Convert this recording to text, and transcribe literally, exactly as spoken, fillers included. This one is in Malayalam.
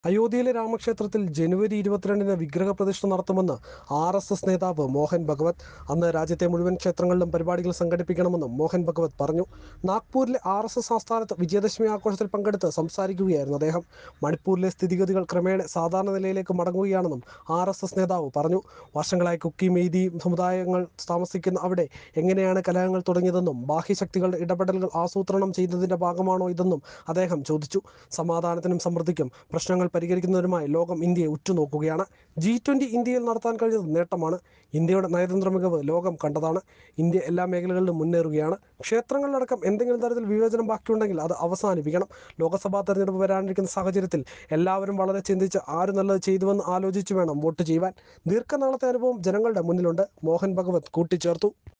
അയോധ്യയിലെ രാമക്ഷേത്രത്തിൽ ജനുവരി ഇരുപത്തിരണ്ടിന് വിഗ്രഹപ്രതിഷ്ഠ നടത്തുമെന്ന് ആർ എസ് എസ് നേതാവ് മോഹൻ ഭഗവത്. അന്ന് രാജ്യത്തെ മുഴുവൻ ക്ഷേത്രങ്ങളിലും പരിപാടികൾ സംഘടിപ്പിക്കണമെന്നും മോഹൻ ഭഗവത് പറഞ്ഞു. നാഗ്പൂരിലെ ആർ എസ് എസ് ആസ്ഥാനത്ത് വിജയദശമി ആഘോഷത്തിൽ പങ്കെടുത്ത് സംസാരിക്കുകയായിരുന്നു അദ്ദേഹം. മണിപ്പൂരിലെ സ്ഥിതിഗതികൾ ക്രമേണ സാധാരണ നിലയിലേക്ക് മടങ്ങുകയാണെന്നും ആർ എസ് എസ് നേതാവ് പറഞ്ഞു. വർഷങ്ങളായി കുക്കി, മെയ്തി സമുദായങ്ങൾ താമസിക്കുന്ന അവിടെ എങ്ങനെയാണ് കലഹങ്ങൾ തുടങ്ങിയതെന്നും ബാഹ്യശക്തികളുടെ ഇടപെടലുകൾ ആസൂത്രണം ചെയ്തതിന്റെ ഭാഗമാണോ ഇതെന്നും അദ്ദേഹം ചോദിച്ചു. സമാധാനത്തിനും സമൃദ്ധിക്കും പ്രശ്നങ്ങൾ പരിഹരിക്കുന്നതിനുമായി ലോകം ഇന്ത്യയെ ഉറ്റുനോക്കുകയാണ്. ജി ട്വന്റി ഇന്ത്യയിൽ നടത്താൻ കഴിഞ്ഞത് നേട്ടമാണ്. ഇന്ത്യയുടെ നയതന്ത്ര മികവ് ലോകം കണ്ടതാണ്. ഇന്ത്യ എല്ലാ മേഖലകളിലും മുന്നേറുകയാണ്. ക്ഷേത്രങ്ങളിലടക്കം എന്തെങ്കിലും തരത്തിൽ വിവേചനം ബാക്കിയുണ്ടെങ്കിൽ അത് അവസാനിപ്പിക്കണം. ലോക്സഭാ തെരഞ്ഞെടുപ്പ് വരാനിരിക്കുന്ന സാഹചര്യത്തിൽ എല്ലാവരും വളരെ ചിന്തിച്ച് ആര് നല്ലത് ചെയ്തുവെന്ന് ആലോചിച്ചു വേണം വോട്ട് ചെയ്യുവാൻ. ദീർഘനാളത്തെ അനുഭവം ജനങ്ങളുടെ മുന്നിലുണ്ട്. മോഹൻ ഭഗവത് കൂട്ടിച്ചേർത്തു.